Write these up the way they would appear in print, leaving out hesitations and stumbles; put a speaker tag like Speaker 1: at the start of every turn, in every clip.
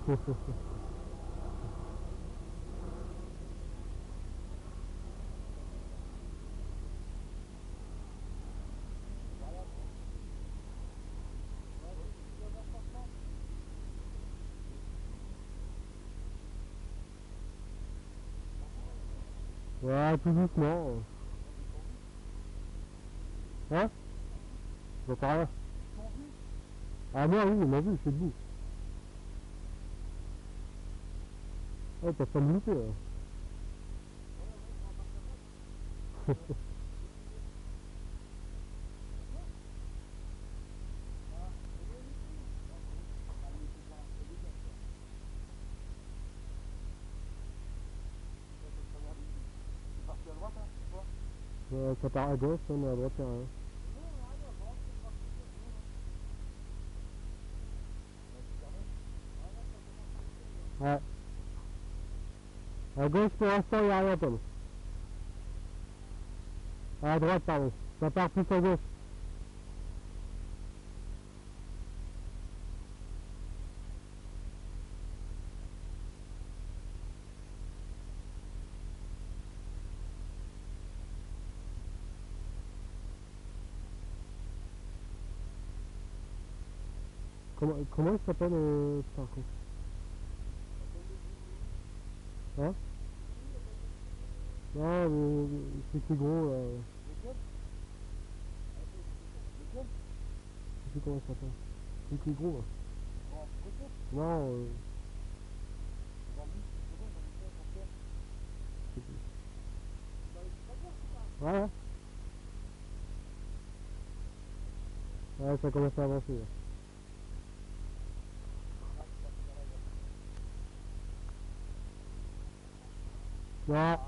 Speaker 1: Ouais, tout doucement. Hein? Je vois pas rien. Ah moi oui, il m'a vu, je suis debout. Ouais, t'as pas me louper là. Ça part à gauche, mais à droite, il y a rien. Ouais. À gauche, pour l'instant, il n'y a rien, Tom. À droite, pardon. Ça part plus à gauche. Comment il s'appelle, par contre? Hein? Non, c'est qui gros, là. Je sais plus comment il s'appelle. C'est qui gros, là. Non, je sais plus. Ouais, ouais. Ouais, ça commence à avancer, là. Non.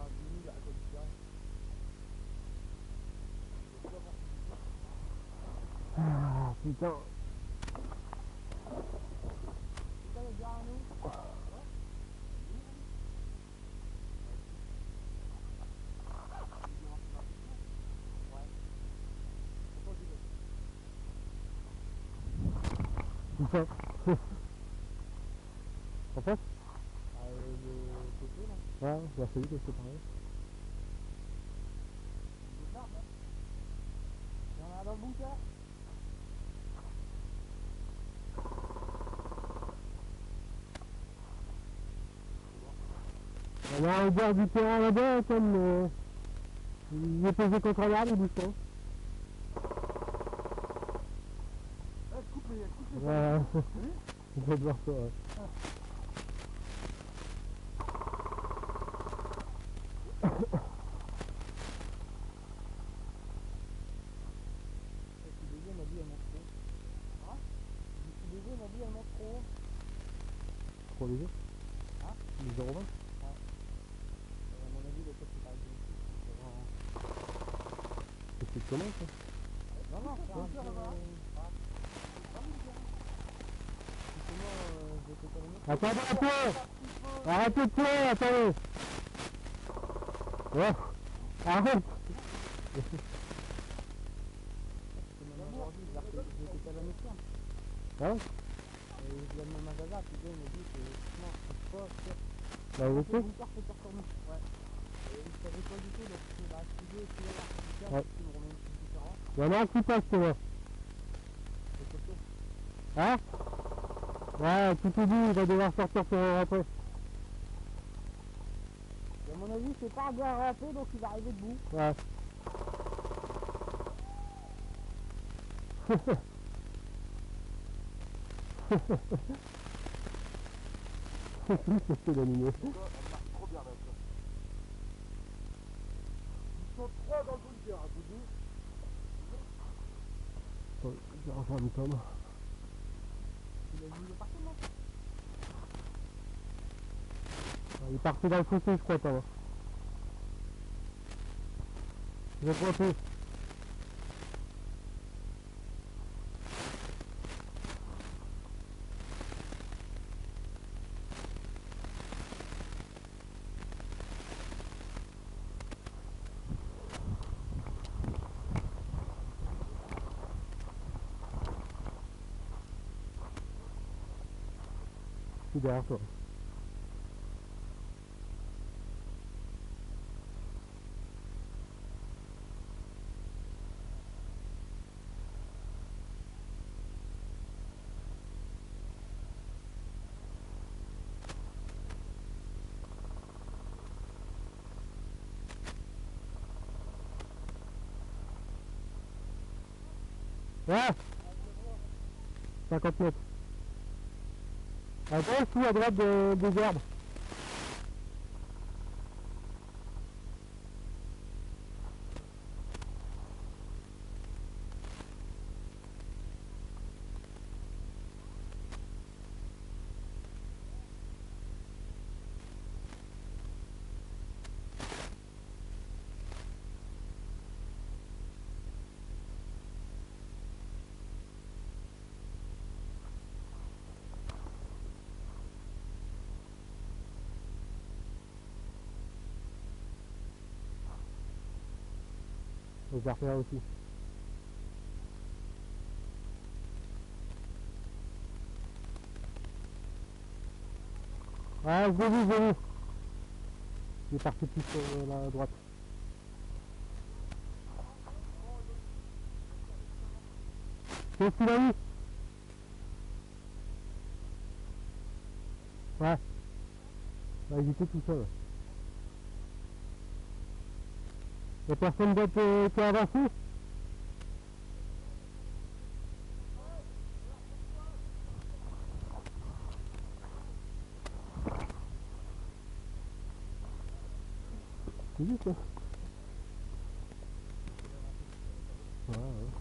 Speaker 1: Ah, putain. Putain. En fait? Ouais, bah c'est lui que je te parlais. On a un bord du terrain là-bas, comme il est posé contre l'arbre, il bouge pas. Ouais, on peut voir ça, ouais. Trop léger? Les 0,20? C'est de comment ça? Attendez un peu! Arrêtez de pleurer, attendez! Ouais, arrête! Hein? Bah, vous êtes? Ouais. Il y en a un qui passe, tu vois. Hein? Ouais, tout est dit, il va devoir sortir pour rentrer.
Speaker 2: À mon avis, c'est pas bien rampé, donc il va arriver debout.
Speaker 1: Ouais. C'est l'animé.
Speaker 3: Trop bien là. Ils sont trois dans le bunker, à vous deux.
Speaker 1: Attends, je vais rejoindre Tom.
Speaker 2: Il a vu le partement.
Speaker 1: Il est parti dans le fossé, je crois, Tom. Je vais pointer. suis derrière toi. Ouais, 50 mètres. À gauche ou à droite des arbres? Je vais refaire aussi. Ouais, je l'ai vu, je l'ai vu. Il est parti plus sur la droite. Qu'est-ce qu'il a eu? Ouais. Bah, il était tout seul. Y'a personne d'autre qui a avancé? C'est juste ça. Ouais, ouais.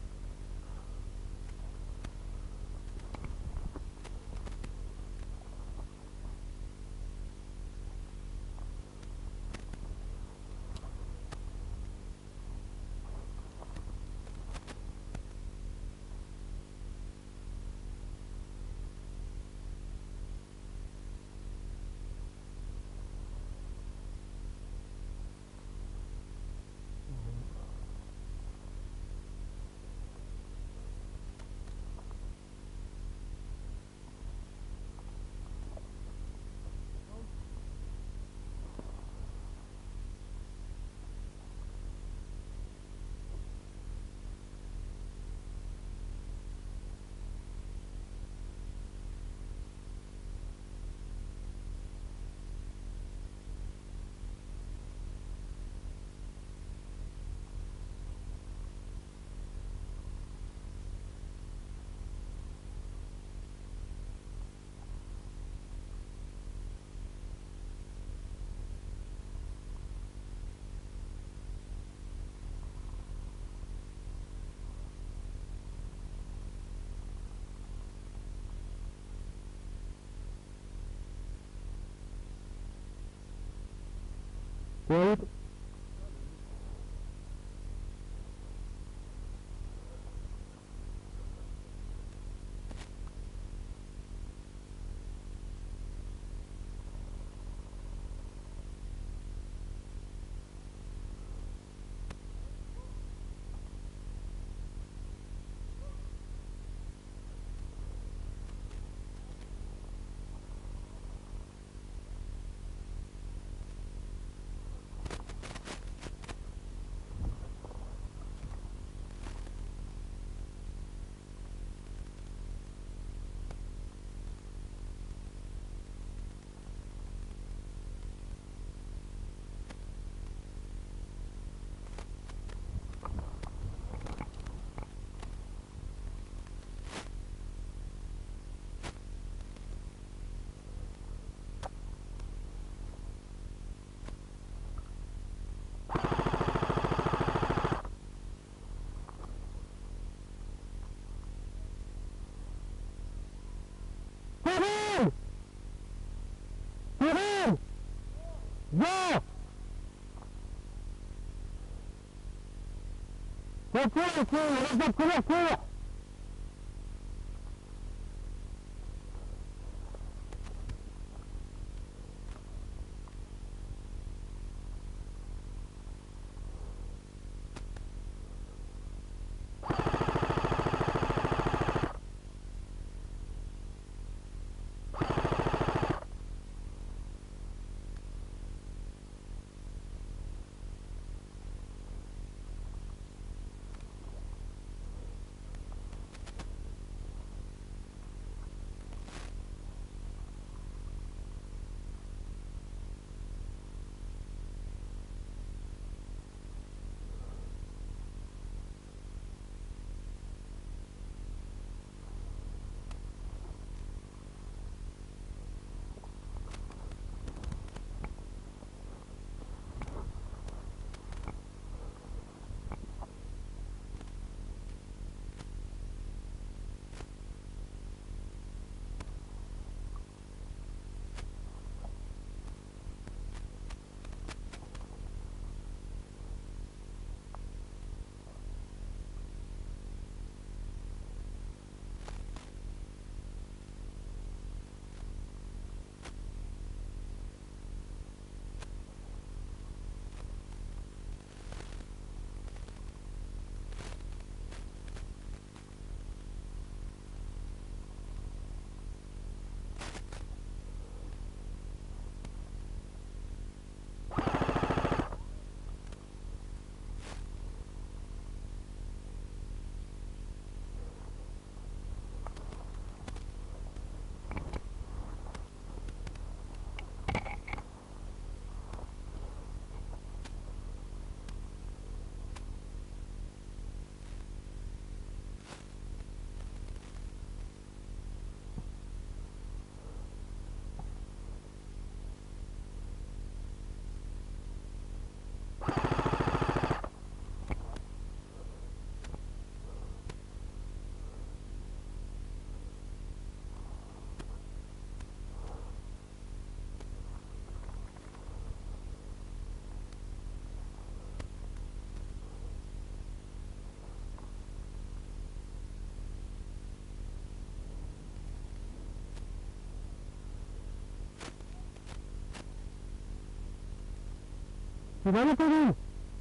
Speaker 1: Ouais, Kevin! Kevin! Viens! Cours, laisse notre couverture! C'est dans le commune.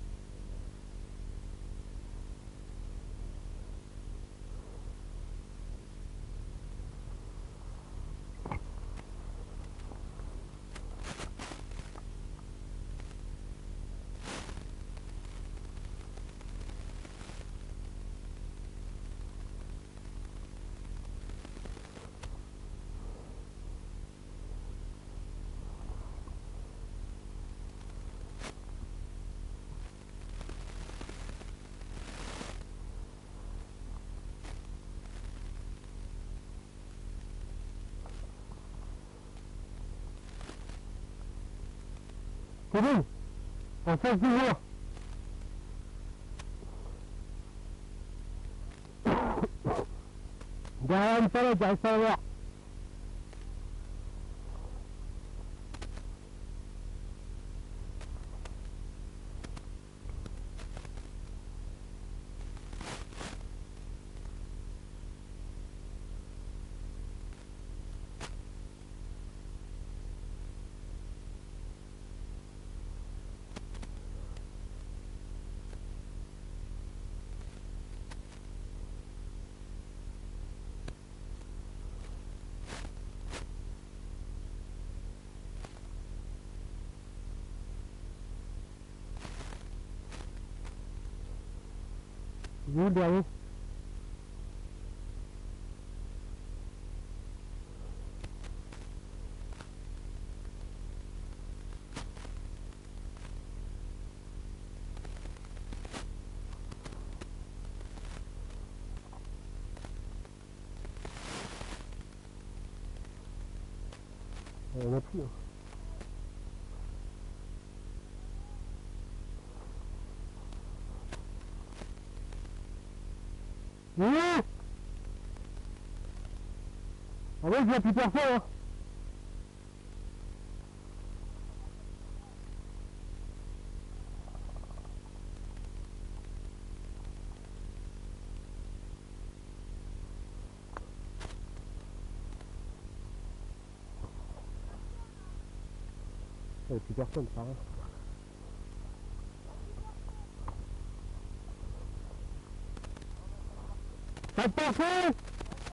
Speaker 1: C'est bon, en face du jour. Derrière une palette, j'arrive pas à voir. Où le dernier? Il n'y en a plus. Oui. Ah ouais, je vois plus personne, hein. Il n'y a plus personne, ça rien. Ça te parfait.